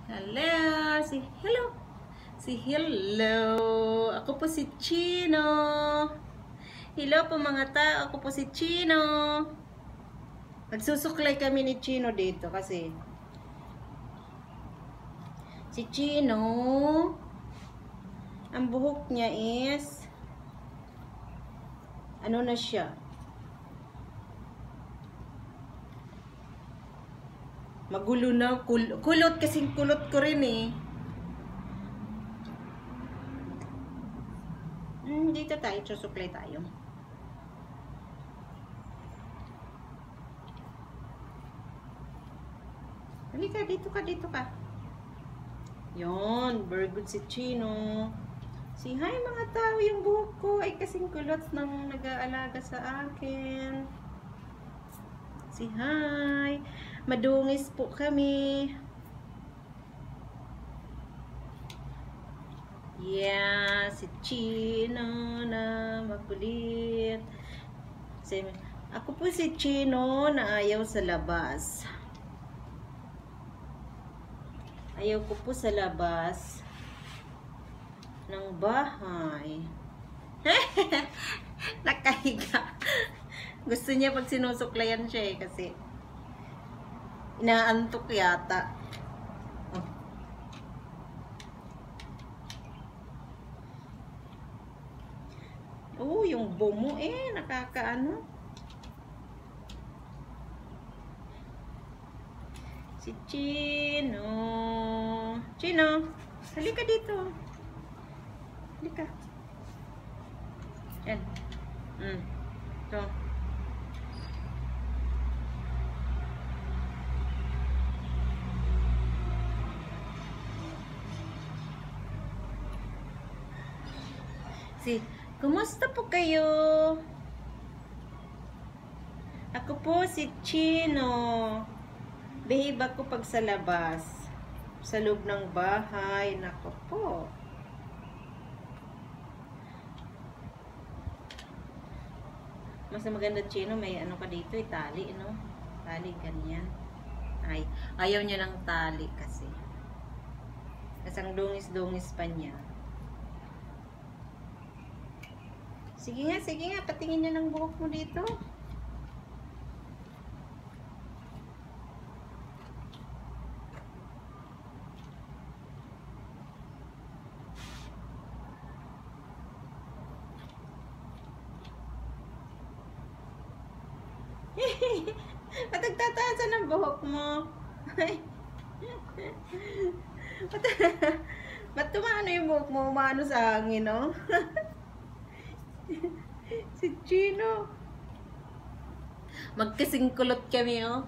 Hello, hello. Hello. Ako po si Chino. Hello po mga tao. Ako po si Chino. Nagsusuklay kami ni Chino dito kasi si Chino, ang buhok niya is ano na siya? Magulo na. Kulot kasing kulot ko rin eh. Dito tayo. Susuklay tayo. Halika, dito ka. Yon, very good si Chino. Say hi mga tao, yung buhok ko ay kasing kulot ng nag-aalaga sa akin. Say hi. Madungis po kami. Yeah, si Chino na makulit. Ako po si Chino na ayaw sa labas. Ayaw ko po sa labas ng bahay. Nakahiga. Gusto niya pag sinusuklayan siya eh, kasi inaantok yata. Oh, yung bomo eh, nakakaano. Si Chino. Chino, halika dito. Halika. Yan. Ito. Kumusta po kayo? Ako po si Chino. Behave ako pag sa labas. Sa loob ng bahay. Nako po. Mas maganda Chino, may ano ka dito, tali, no? Tali, ganyan. Ay, ayaw niya ng tali kasi. Kasi ang dungis-dungis pa niya. Sige nga, patingin niya ng buhok mo dito. Ba't nagtataasan ng buhok mo? Ba't tumano yung buhok mo? Umano sa hangin, no? Si Chino. Magkasing kulot kami, oh.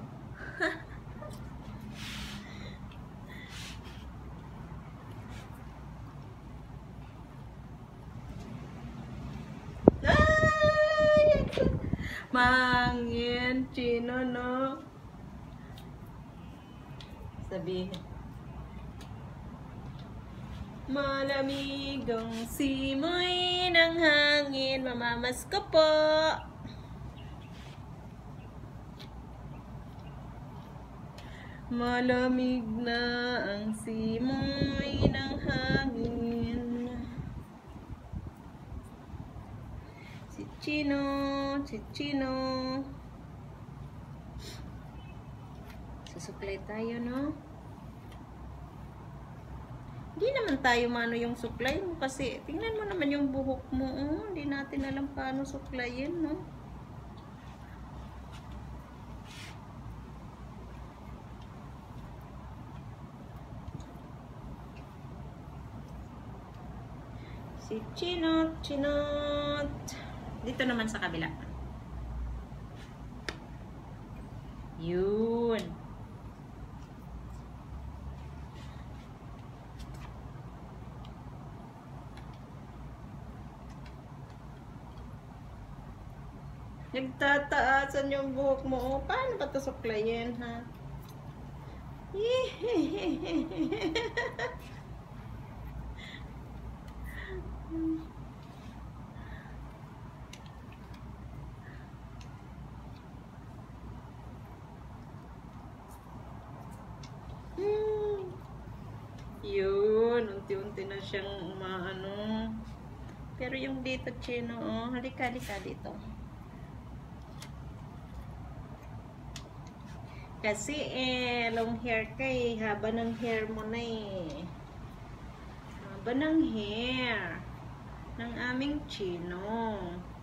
Mangin, Chino, no? Sabihin. Malamig ang simoy ng hangin, mamamas ko po. Malamig na ang simoy ng hangin. Si Chino. Susuklay tayo, no? Hindi naman tayo mano yung suklay mo kasi tingnan mo naman yung buhok mo. Hindi natin alam paano suklayin, no? Si Chino. Dito naman sa kabila. Yun. Nagtataasan yung buhok mo. Paano ba ito suklayin, ha? siyang maano. Pero yung dito, chino, oh, halika dito. Kasi long hair ka eh. Haba ng hair mo na eh. Haba ng hair ng aming chino.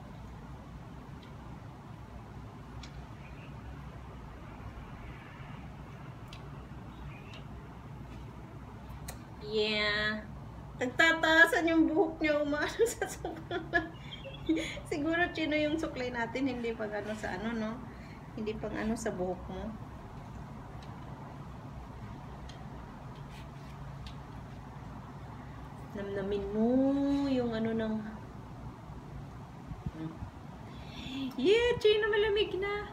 Yeah. Nagtataasan yung buhok niya, umaano sa suklay. Siguro chino yung suklay natin, hindi pang ano sa ano, no? Hindi pang ano sa buhok mo. Namnamin mo yung ano ng... Yeah, chino, malamig na.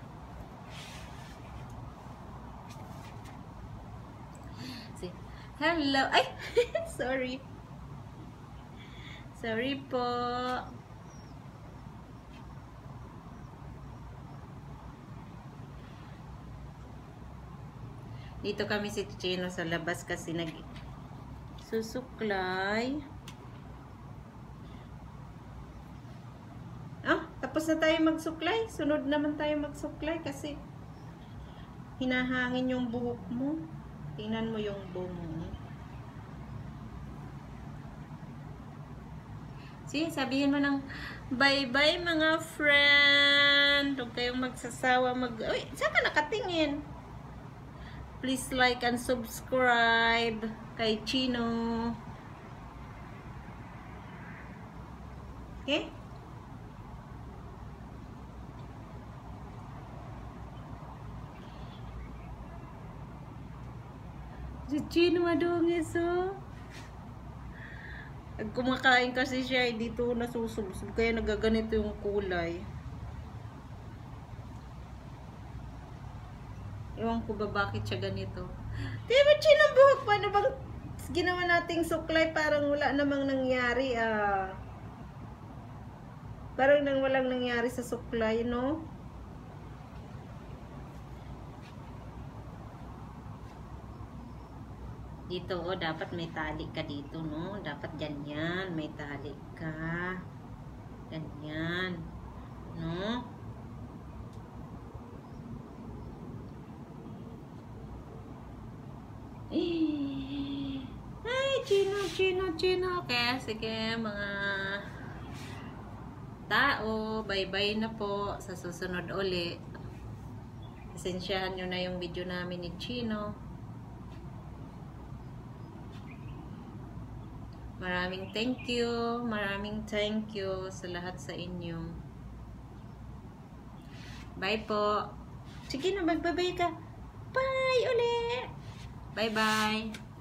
Hello. Ay! Sorry. Sorry po. Dito kami si Chino sa labas kasi susuklay. Tapos na tayo magsuklay. Sunod naman tayo magsuklay kasi hinahangin yung buhok mo. Tingnan mo yung buhok mo. See, sabihin mo ng bye-bye mga friend. Huwag kayong magsasawa Uy, saan ka nakatingin? Please like and subscribe kay Chino. Okay? Si Chino madungis, oh. Pag kumakain kasi siya, dito nasusubsob. Kaya nagaganito yung kulay. Ewan ko ba bakit siya ganito. Diba, Chino, buhok? Paano bang ginawa nating suklay? Parang wala namang nangyari, Parang walang nangyari sa suklay, no? Dito, oh, dapat may tali ka dito, no? Dapat ganyan, may tali ka. Ganyan. No? Ay, Chino. Kaya, sige, mga tao, bye-bye na po. Sa susunod uli. Pasensyahan nyo na yung video namin ni Chino. Maraming thank you sa lahat sa inyo. Bye po. Sige na, magbabay ka. Bye ulit. Bye-bye.